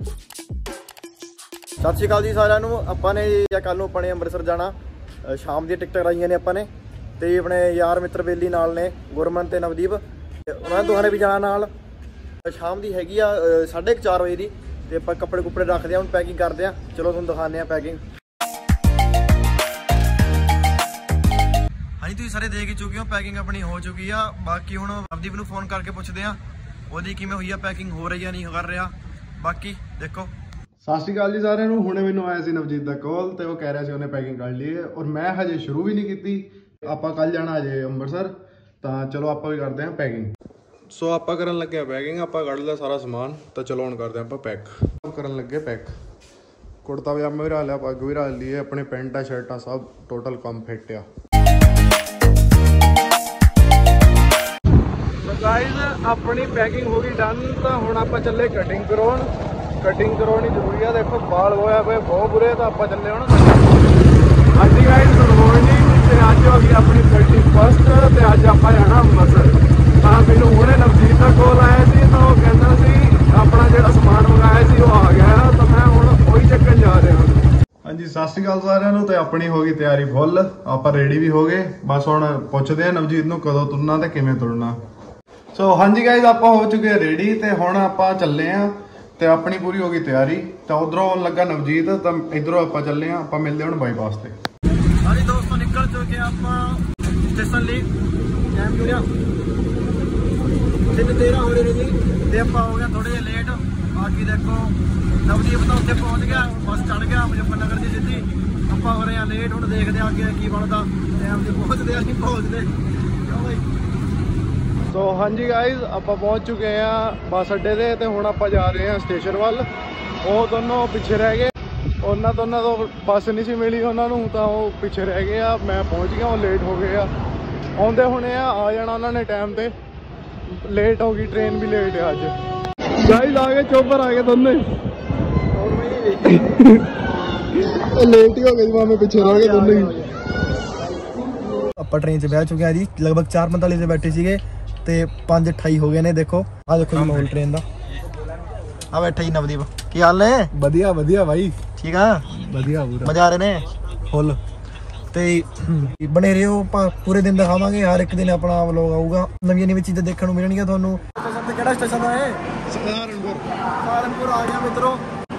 ਸਤਿ ਸ਼੍ਰੀ ਅਕਾਲ ਜੀ ਸਾਰਿਆਂ ਨੂੰ। ਆਪਾਂ ਨੇ ਕੱਲ ਨੂੰ ਆਪਣੇ ਅੰਮ੍ਰਿਤਸਰ ਜਾਣਾ। ਸ਼ਾਮ ਦੀ ਟਿਕਟਾਂ ਕਰਾਈਆਂ ਨੇ ਆਪਾਂ ਨੇ ਤੇ ਆਪਣੇ ਯਾਰ ਮਿੱਤਰ ਬੇਲੀ ਨਾਲ ਨੇ, ਗੁਰਮਨ ਤੇ ਨਵਦੀਪ। ਉਹਨਾਂ ਦੋਹਾਂ ਨੇ ਵੀ ਜਾਣਾ ਨਾਲ। ਸ਼ਾਮ ਦੀ ਹੈਗੀ ਆ 4:30 ਵਜੇ ਦੀ ਤੇ ਆਪਾਂ ਕੱਪੜੇ ਕੁੱਪੜੇ ਰੱਖਦੇ ਆ, ਹੁਣ ਪੈਕਿੰਗ ਕਰਦੇ ਆ। ਚਲੋ ਤੁਹਾਨੂੰ ਦਿਖਾਉਂਦੇ ਆ ਪੈਕਿੰਗ। ਹਾਂਜੀ ਤੁਸੀਂ ਸਾਰੇ ਦੇਖ ਹੀ ਚੁੱਕੇ ਹੋ, ਪੈਕਿੰਗ ਆਪਣੀ ਹੋ ਚੁੱਕੀ ਆ। ਬਾਕੀ ਹੁਣ ਨਵਦੀਪ ਨੂੰ ਫੋਨ ਕਰਕੇ ਪੁੱਛਦੇ ਆ ਉਹਦੀ ਕਿਵੇਂ ਹੋਈ ਆ, ਪੈਕਿੰਗ ਹੋ ਰਹੀ ਆ ਨਹੀਂ ਕਰ ਰਿਹਾ। ਬਾਕੀ ਦੇਖੋ। ਸਤਿ ਸ਼੍ਰੀ ਅਕਾਲ ਜੀ ਸਾਰਿਆਂ ਨੂੰ। ਹੁਣੇ ਮੈਨੂੰ ਆਇਆ ਸੀ ਨਵਜੀਤ ਦਾ ਕਾਲ ਤੇ ਉਹ ਕਹਿ ਰਿਹਾ ਸੀ ਉਹਨੇ ਪੈਕਿੰਗ ਕਰ ਲਈ ਹੈ ਔਰ ਮੈਂ ਹਜੇ ਸ਼ੁਰੂ ਵੀ ਨਹੀਂ ਕੀਤੀ। ਆਪਾਂ ਕੱਲ ਜਾਣਾ ਹਜੇ ਅੰਮ੍ਰਿਤਸਰ, ਤਾਂ ਚਲੋ ਆਪਾਂ ਵੀ ਕਰਦੇ ਹਾਂ ਪੈਕਿੰਗ। ਸੋ ਆਪਾਂ ਕਰਨ ਲੱਗੇ ਆ ਪੈਕਿੰਗ। ਆਪਾਂ ਕੱਢ ਲਿਆ ਸਾਰਾ ਸਮਾਨ, ਤਾਂ ਚਲੋ ਹੁਣ ਕਰਦੇ ਆਪਾਂ ਪੈਕ। ਕਰਨ ਲੱਗੇ ਪੈਕ। ਕੁੜਤਾ ਪਜਾਮਾ ਵੀ ਰੱਖ ਲਿਆ, ਪੱਗ ਵੀ ਰੱਖ ਲਈ, ਆਪਣੇ ਪੈਂਟਾਂ ਸ਼ਰਟਾਂ ਸਭ ਟੋਟਲ ਕੰਮ ਫਿੱਟ ਆ। ਗਾਇਜ਼ ਆਪਣੀ ਪੈਕਿੰਗ ਹੋ ਗਈ ਡਨ, ਤਾਂ ਹੁਣ ਆਪਾਂ ਚੱਲੇ ਕਟਿੰਗ ਕਰਾਉਣ। ਕਟਿੰਗ ਕਰਾਉਣੀ ਜ਼ਰੂਰੀ ਆ। ਦੇਖੋ ਬਾਲ ਹੋਇਆ ਪਏ ਬਹੁਤ ਬੁਰੇ, ਤਾਂ ਆਪਾਂ ਚੱਲੇ ਹੁਣ। ਹਾਂਜੀ ਗਾਇਜ਼ ਗੁੱਡ ਮਾਰਨਿੰਗ। ਤੇ ਅੱਜ ਹੋ ਗਈ ਆਪਣੀ 31st ਤੇ ਅੱਜ ਆਪਾਂ ਜਾਣਾ ਅੰਮ੍ਰਿਤਸਰ। ਤਾਂ ਮੈਨੂੰ ਹੁਣੇ ਨਵਜੀਤ ਦਾ ਕਾਲ ਆਇਆ ਸੀ, ਤਾਂ ਉਹ ਕਹਿੰਦਾ ਸੀ ਆਪਣਾ ਜਿਹੜਾ ਸਮਾਨ ਮੰਗਾਇਆ ਸੀ ਉਹ ਆ ਗਿਆ, ਤਾਂ ਮੈਂ ਹੁਣ ਉਹੀ ਚੱਕਣ ਜਾ ਰਿਹਾ ਹਾਂ। ਹਾਂਜੀ ਸਤਿ ਸ਼੍ਰੀ ਅਕਾਲ ਸਾਰਿਆਂ ਨੂੰ। ਤੇ ਆਪਣੀ ਹੋ ਗਈ ਤਿਆਰੀ ਫੁੱਲ, ਆਪਾਂ ਰੈਡੀ ਵੀ ਹੋ ਗਏ। ਬਸ ਹੁਣ ਪੁੱਛਦੇ ਆ ਨਵਜੀਤ ਨੂੰ ਕਦੋਂ ਤੁਰਨਾ ਤੇ ਕਿਵੇਂ ਤੁਰਨਾ। ਸੋ ਹਾਂਜੀ ਗਾਇਜ਼ ਆਪਾਂ ਹੋ ਚੁੱਕੇ ਰੈਡੀ ਤੇ ਹੁਣ ਆਪਾਂ ਚੱਲੇ ਆ। ਤੇ ਆਪਣੀ ਪੂਰੀ ਹੋ ਗਈ ਤਿਆਰੀ, ਤਾਂ ਉਧਰੋਂ ਆਉਣ ਲੱਗਾ ਨਵਜੀਤ, ਤਾਂ ਇਧਰੋਂ ਆਪਾਂ ਚੱਲੇ ਆ। ਆਪਾਂ ਮਿਲਦੇ ਹੁਣ ਬਾਈਪਾਸ ਤੇ। ਹਾਂਜੀ ਦੋਸਤੋ ਨਿਕਲ ਚੁੱਕੇ ਆਪਾਂ ਸਟੇਸ਼ਨ ਲਈ। ਟਾਈਮ ਕਿਹੜਾ 13 ਹੋ ਰਹੇ ਨੇ ਜੀ ਤੇ ਆਪਾਂ ਹੋ ਗਏ ਥੋੜੇ ਜਿਹਾ ਲੇਟ। ਬਾਕੀ ਦੇਖੋ ਨਵਦੀਪ ਤਾਂ ਉੱਥੇ ਪਹੁੰਚ ਗਿਆ, ਬੱਸ ਚੜ ਗਿਆ ਮੁਜ਼ੱਫਰਨਗਰ ਦੀ ਸਿੱਧੀ। ਆਪਾਂ ਹੋ ਰਹੇ ਆ ਲੇਟ, ਹੁਣ ਦੇਖਦੇ ਆ ਅੱਗੇ ਕੀ ਬਣਦਾ। ਟਾਈਮ ਤੇ ਪਹੁੰਚਦੇ ਆ ਨਹੀਂ ਪਹੁੰਚਦੇ ਕਿਉਂ ਬਈ। ਸੋ ਹਾਂਜੀ ਗਾਇਜ਼ ਆਪਾਂ ਪਹੁੰਚ ਚੁੱਕੇ ਆ ਬੱਸ ਅੱਡੇ ਤੇ, ਤੇ ਹੁਣ ਆਪਾਂ ਜਾ ਰਹੇ ਆ ਸਟੇਸ਼ਨ ਵੱਲ। ਉਹ ਦੋਨੋਂ ਪਿੱਛੇ ਰਹਿ ਗਏ, ਉਹਨਾਂ ਦੋਨਾਂ ਤੋਂ ਬੱਸ ਨਹੀਂ ਸੀ ਮਿਲੀ ਉਹਨਾਂ ਨੂੰ, ਤਾਂ ਉਹ ਪਿੱਛੇ ਰਹਿ ਗਏ ਆ। ਮੈਂ ਪਹੁੰਚ ਗਿਆ, ਉਹ ਲੇਟ ਹੋ ਗਏ ਆ। ਆਉਂਦੇ ਹੋਣੇ ਆ ਜਾਣਾ ਉਹਨਾਂ ਨੇ ਟਾਈਮ ਤੇ। ਲੇਟ ਹੋ ਗਈ ਟ੍ਰੇਨ ਵੀ, ਲੇਟ ਆ ਅੱਜ। ਗਾਇਜ਼ ਆ ਗਏ, ਚੋਪਰ ਆ ਗਏ ਦੋਨੇ। ਲੇਟ ਹੀ ਹੋ ਗਏ ਜੀ, ਮਾਮੇ ਪਿੱਛੇ ਰਹਿ ਗਏ ਦੋਨੇ ਹੀ। ਆਪਾਂ ਟ੍ਰੇਨ 'ਚ ਬਹਿ ਚੁੱਕੇ ਆ ਜੀ। ਲਗਭਗ 4:45 ਤੇ ਬੈਠੇ ਸੀਗੇ ਤੇ 5:28 ਹੋ ਗਏ ਨੇ। ਦੇਖੋ ਆਹ ਦੇਖੋ ਜੀ ਮਾਹੌਲ ਟ੍ਰੇਨ ਦਾ। ਆ ਬੈਠਾ ਜੀ ਨਵਦੀਪ, ਕੀ ਹਾਲ ਨੇ? ਵਧੀਆ ਵਧੀਆ ਬਾਈ, ਠੀਕ ਆ ਵਧੀਆ ਪੂਰਾ ਮਜ਼ਾ ਆ ਰਹੇ ਨੇ ਫੁੱਲ। ਤੇ ਬਣੇ ਰਹੋ, ਪੂਰੇ ਦਿਨ ਦਿਖਾਵਾਂਗੇ। ਹਰ ਇੱਕ ਦਿਨ ਆਪਣਾ ਵਲੋਗ ਆਊਗਾ, ਨਵੀਆਂ ਨਵੀਆਂ ਚੀਜ਼ਾਂ ਦੇਖਣ ਨੂੰ ਮਿਲਣਗੀਆਂ ਤੁਹਾਨੂੰ। ਸਟੇਸ਼ਨ ਤੇ ਕਿਹੜਾ ਸਟੇਸ਼ਨ ਆ ਇਹ? ਸਹਾਰਨਪੁਰ। ਸਹਾਰਨਪੁਰ ਆ ਗਿਆ ਮਿੱਤਰੋ।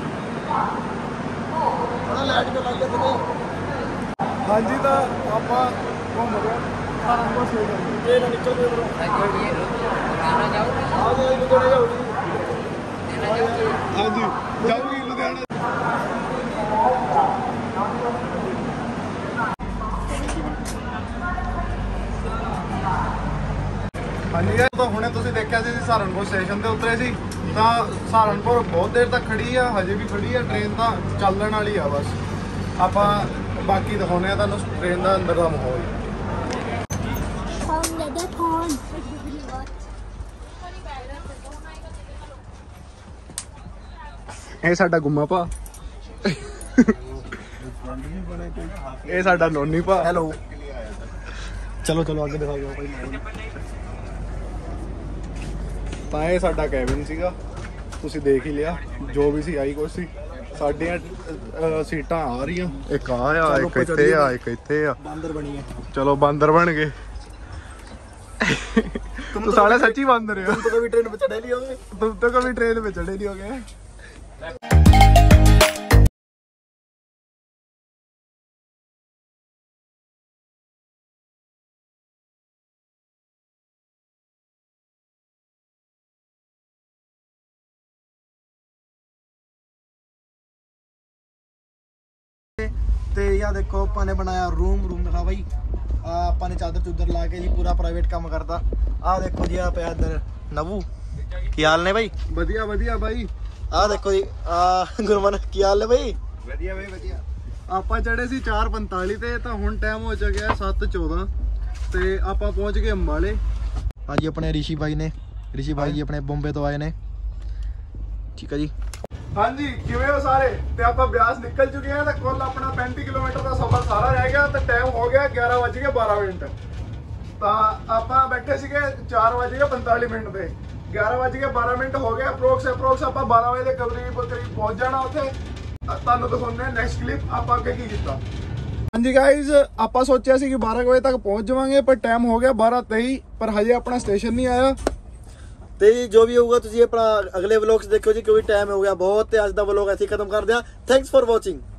ਬੜਾ ਲਾਈਟ ਕੇ ਲੱਗ ਗਿਆ ਤੇ। ਹਾਂਜੀ ਤਾਂ ਆਪਾਂ ਘੁੰਮ ਰਹੇ ਸਹਾਰਨਪੁਰ ਸਟੇਸ਼ਨ। ਇਹ ਨਾ ਨਿਕਲ ਕੇ ਬਰੋ ਆ ਜਾਓ ਲੁਧਿਆਣਾ ਜਾਊਗੀ। ਹਾਂਜੀ ਜਾਊਗੀ ਲੁਧਿਆਣਾ। ਹਾਂਜੀ ਤਾਂ ਹੁਣੇ ਤੁਸੀਂ ਦੇਖਿਆ ਸੀ ਸਹਾਰਨਪੁਰ ਸਟੇਸ਼ਨ ਤੇ ਉਤਰੇ ਸੀ। ਤਾਂ ਸਹਾਰਨਪੁਰ ਬਹੁਤ ਦੇਰ ਤੱਕ ਖੜੀ ਆ, ਹਜੇ ਵੀ ਖੜੀ ਆ ਟ੍ਰੇਨ, ਤਾਂ ਚੱਲਣ ਵਾਲੀ ਆ ਬਸ। ਆਪਾਂ ਬਾਕੀ ਦਿਖਾਉਂਦੇ ਆ ਤੁਹਾਨੂੰ ਟ੍ਰੇਨ ਦਾ ਅੰਦਰ ਦਾ ਮਾਹੌਲ। ਇਹ ਸਾਡਾ ਗੁੰਮਾ ਭਾ, ਇਹ ਸਾਡਾ ਨੋਨੀ ਭਾ। ਹੈਲੋ ਚਲੋ ਚਲੋ ਅੱਗੇ ਦਿਖਾਓ ਭਾਈ ਮਾਹੌਲ। ਤਾਂ ਇਹ ਸਾਡਾ ਕੈਬਿਨ ਸੀਗਾ, ਤੁਸੀਂ ਦੇਖ ਹੀ ਲਿਆ। ਜੋ ਵੀ ਸੀ ਆਈ ਕੁਛ ਸੀ। ਸਾਡੀਆਂ ਸੀਟਾਂ ਆ ਰਹੀਆਂ, ਇੱਕ ਆ ਆ, ਇੱਕ ਇੱਥੇ ਆ, ਇੱਕ ਇੱਥੇ ਆ। ਬਾਂਦਰ ਬਣੀ ਹੈ। ਚਲੋ ਬਾਂਦਰ ਬਣ ਗਏ। ਤੂੰ ਸਾਲੇ ਸੱਚੀ ਬਾਂਦਰ ਆ। तुम तो कभी ट्रेन में चढ़े नहीं होगे। तुम तो कभी ट्रेन में चढ़े नहीं होगे। ਤੇ ਯਾ ਦੇਖੋ ਆਪਾਂ ਨੇ ਬਣਾਇਆ रूम ਦਿਖਾ ਬਾਈ। ਆਪਾਂ ਨੇ ਚਾਦਰ ਚੁੱਦਰ ਲਾ ਕੇ ਜੀ ਪੂਰਾ ਪ੍ਰਾਈਵੇਟ ਕੰਮ ਕਰਦਾ। ਆਹ ਦੇਖੋ ਜੀ ਆ ਪਿਆ ਇੱਧਰ ਨਵੂ, ਕੀ ਹਾਲ ਨੇ ਬਾਈ? ਵਧੀਆ ਵਧੀਆ ਬਾਈ। ਆਹ ਦੇਖੋ ਜੀ ਗੁਰਮਨ, ਕੀ ਹਾਲ ਨੇ ਬਾਈ? ਵਧੀਆ ਬਾਈ ਵਧੀਆ। ਆਪਾਂ ਚੜੇ ਸੀ 4:45 ਤੇ, ਤਾਂ ਹੁਣ ਟਾਈਮ ਹੋ ਚੁੱਕਿਆ 7:14 ਤੇ ਆਪਾਂ ਪਹੁੰਚ ਗਏ ਅੰਬਾਲੇ। ਹਾਂਜੀ ਆਪਣੇ ਰਿਸ਼ੀ ਭਾਈ ਨੇ, ਰਿਸ਼ੀ ਭਾਈ ਜੀ ਆਪਣੇ ਬੰਬੇ ਤੋਂ ਆਏ ਨੇ। ਠੀਕ ਹੈ ਜੀ। ਹਾਂਜੀ ਕਿਵੇਂ ਹੋ ਸਾਰੇ? ਤੇ ਆਪਾਂ ਬਿਆਸ ਨਿਕਲ ਚੁੱਕੇ ਹਾਂ, ਤਾਂ ਕੁੱਲ ਆਪਣਾ 35 ਕਿਲੋਮੀਟਰ ਦਾ ਸਫ਼ਰ ਸਾਰਾ ਰਹਿ ਗਿਆ ਤੇ ਟਾਈਮ ਹੋ ਗਿਆ 11:12 ਤਾਂ ਆਪਾਂ ਬੈਠੇ ਸੀਗੇ 4:45 ਤੇ 11:12 ਹੋ ਗਏ ਅਪਰੋਕਸ ਆਪਾਂ 12 ਵਜੇ ਦੇ ਕਰੀਬ ਪਹੁੰਚ ਜਾਣਾ ਉੱਥੇ। ਤੁਹਾਨੂੰ ਦਿਖਾਉਂਦੇ ਨੈਕਸਟ ਕਲਿੱਪ ਆਪਾਂ ਅੱਗੇ ਕੀ ਕੀਤਾ। ਹਾਂਜੀ ਗਾਇਜ਼, ਆਪਾਂ ਸੋਚਿਆ ਸੀ ਕਿ 12 ਵਜੇ ਤੱਕ ਪਹੁੰਚ ਜਾਵਾਂਗੇ, ਪਰ ਟਾਈਮ ਹੋ ਗਿਆ 12:23, ਪਰ ਹਜੇ ਆਪਣਾ ਸਟੇਸ਼ਨ ਨਹੀਂ ਆਇਆ। ਤੇ ਜੋ ਵੀ ਹੋਊਗਾ ਤੁਸੀਂ ਆਪਣਾ ਅਗਲੇ ਵਲੌਗਸ ਦੇਖਿਓ ਜੀ, ਕਿਉਂਕਿ ਟਾਈਮ ਹੋ ਗਿਆ ਬਹੁਤ। ਤੇ ਅੱਜ ਦਾ ਵਲੌਗ ਅਸੀਂ ਖਤਮ ਕਰਦੇ ਹਾਂ। Thanks for watching.